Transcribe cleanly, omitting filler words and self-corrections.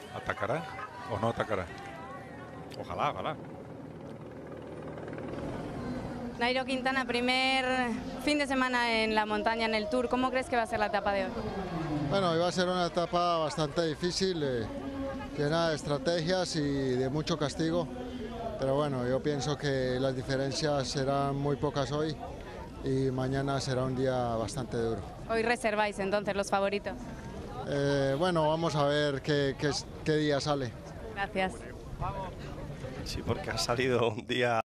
¿Atacará o no atacará? Ojalá, ojalá. Nairo Quintana, primer fin de semana en la montaña, en el Tour. ¿Cómo crees que va a ser la etapa de hoy? Bueno, iba a ser una etapa bastante difícil, llena de estrategias y de mucho castigo. Pero bueno, yo pienso que las diferencias serán muy pocas hoy y mañana será un día bastante duro. Hoy reserváis entonces los favoritos. Bueno, vamos a ver qué día sale. Gracias. Sí, porque ha salido un día